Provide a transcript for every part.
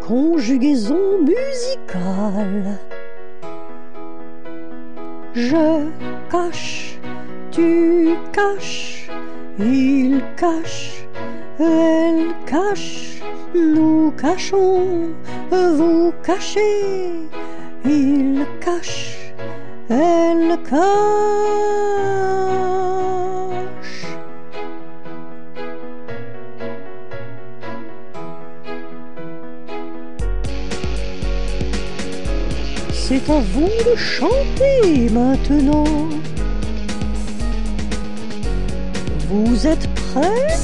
Conjugaison musicale. Je cache, tu caches, il cache, elle cache, nous cachons, vous cachez, il cache, elle cache. C'est à vous de chanter maintenant. Vous êtes prêts?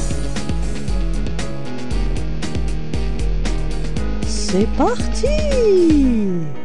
C'est parti!